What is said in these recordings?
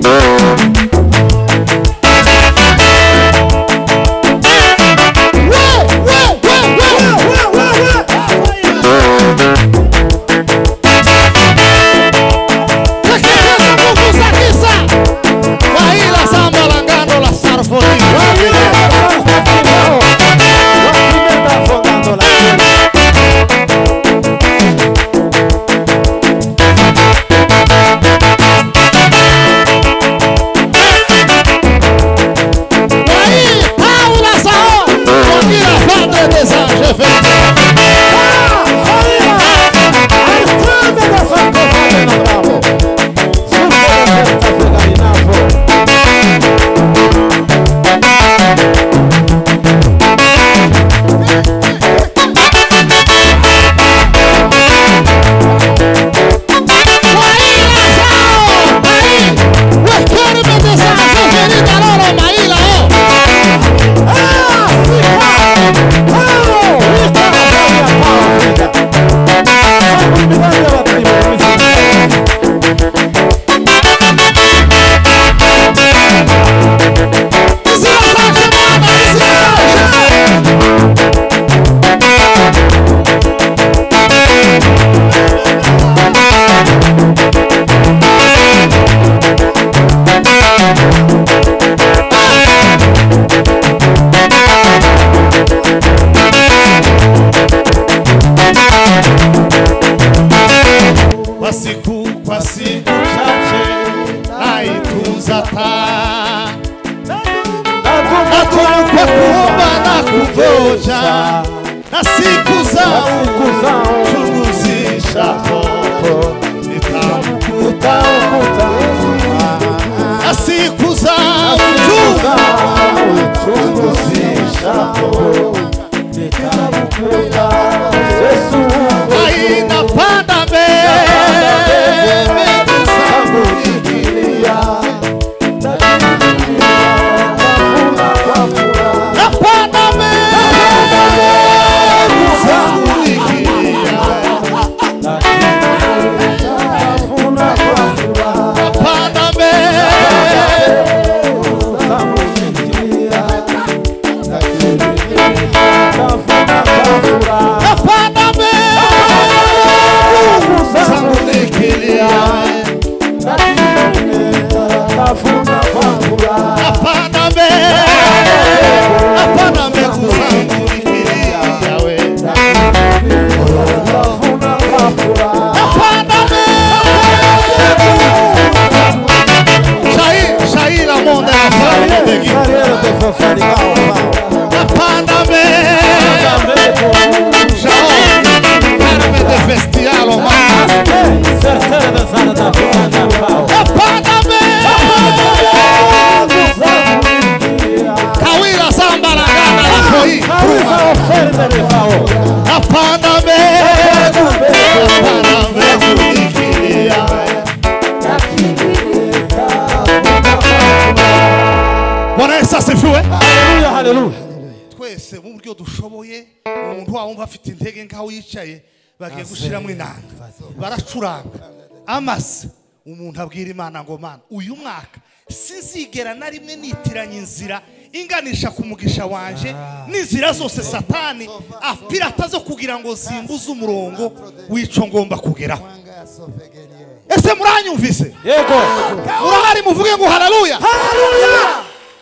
twese mu buryo dushoboye umuntu wumva afite intege nkaho yicaye bagiye gushiramo inanga baracuranga amaze umuntu abwira Imana ngo Mana uyu mwaka sinzigera na rimwe nitiranya inzira inganisha ku mugisha wanje n'inzira zose satani apirata zo kugira ngo zimbuze umurongo wico ngomba kugeraho. Ese muranyumvise? Yego. Urahari muvuge ngo haleluya. Haleluya.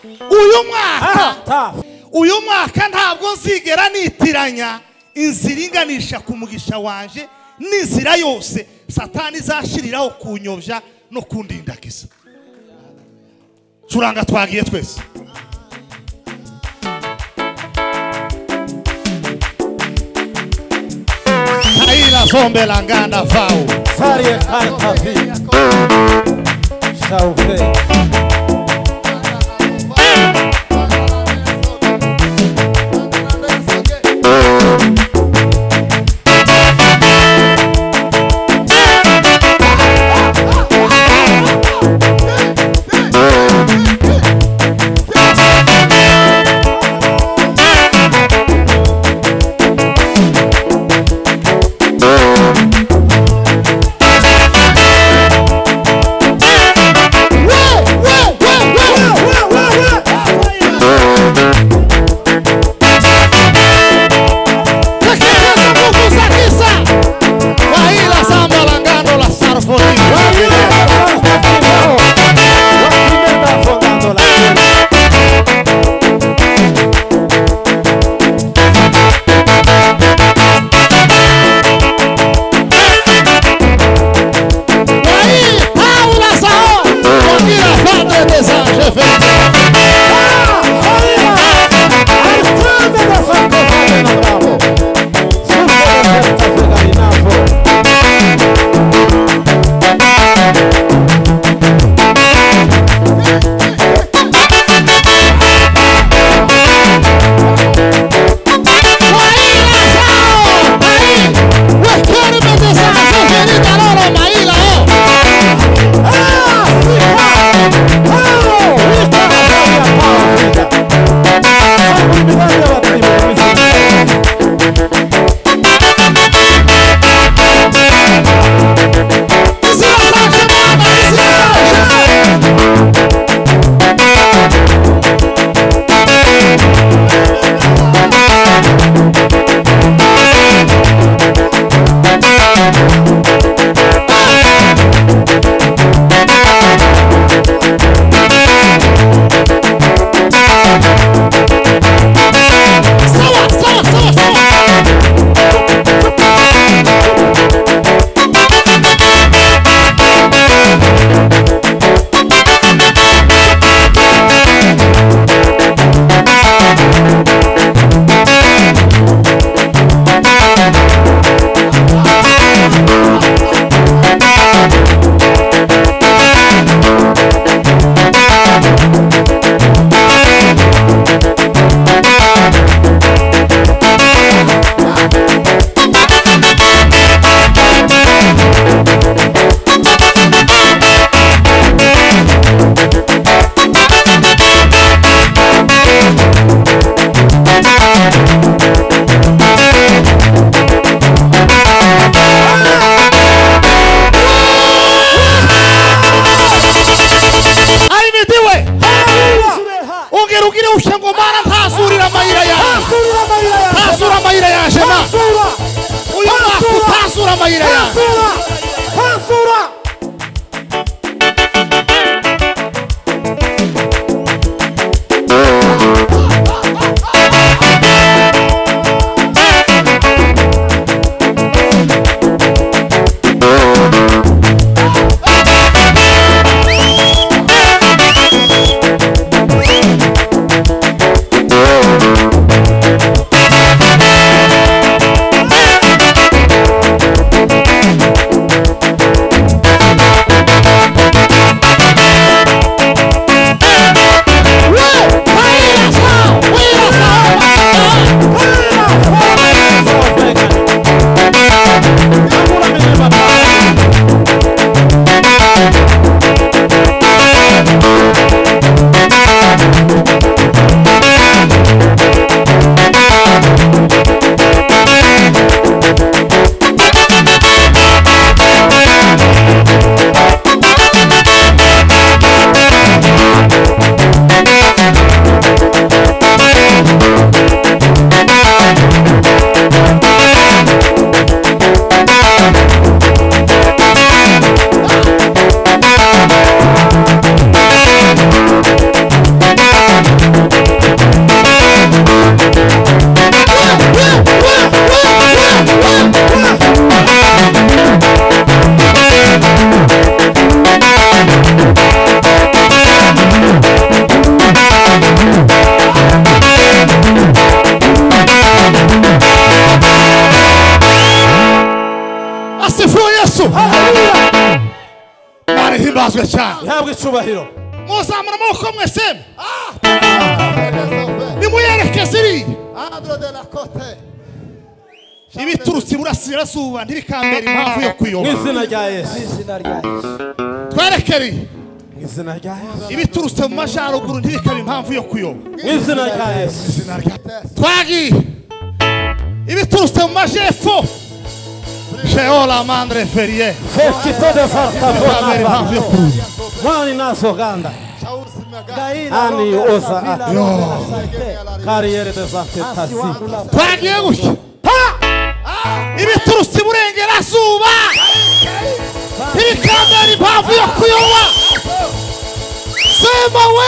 Uyu mwaka ntabwo nzigera nitiranya inzira inganisha ku mugisha wanje n'inzira yose satani zashiriraho kunyovya no kundindagiza. Curanga twagiye twese. Kaila zombe langana vau Farie kartavi Sauve Woo! himbazwe cyane ihabwe icubahiro muzamura amaboko mwese nimuyerekeze iriya ibiturutse iburasirazuba ntibikambere impamvu yo kuyoba mw'izina rya Yesu twerekere mw'izina rya Yesu ibiturutse mu majyaruguru ntibikabe impamvu yo kuyoba mw'izina rya Yesu twagiye ibiturutse mu majyepfo sheola mandre ferie fekito de farta ntibikambere impamvu yo kuyoba mwani naso ganda ani oza ati kariyeri de sante tasi twagiye gutya ibiturutse iburengerazuba ntibikambere impamvu yo kuyoba sema we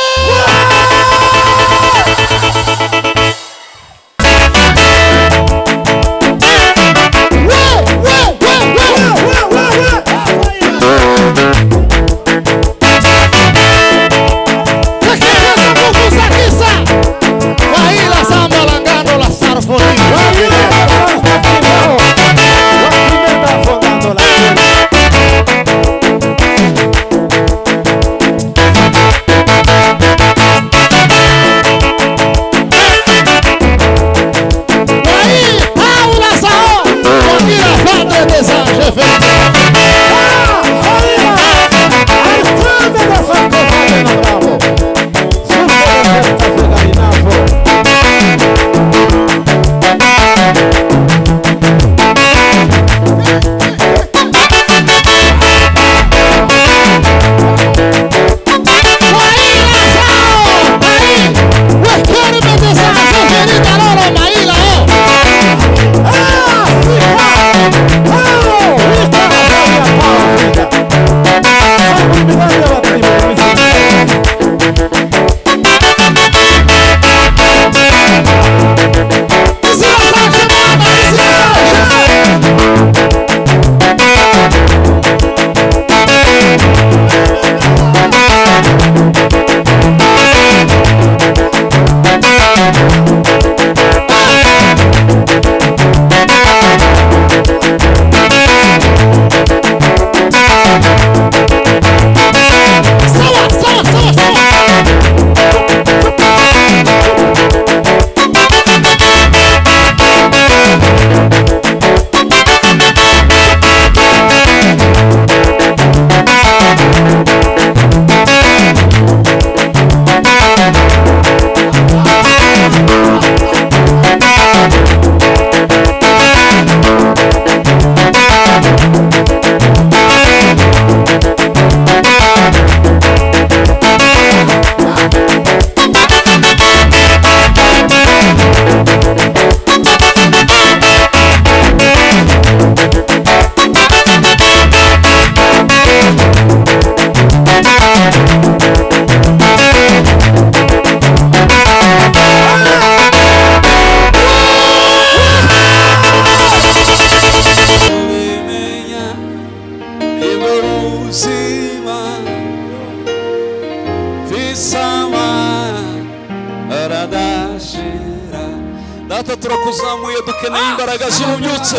data turakuzamuye dukeneye imbaraga z'ububyutse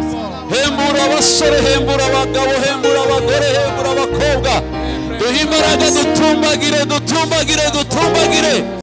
hembura abasore hembura abagabo hembura abagore hembura abakobwa duhe imbaraga dutumbagire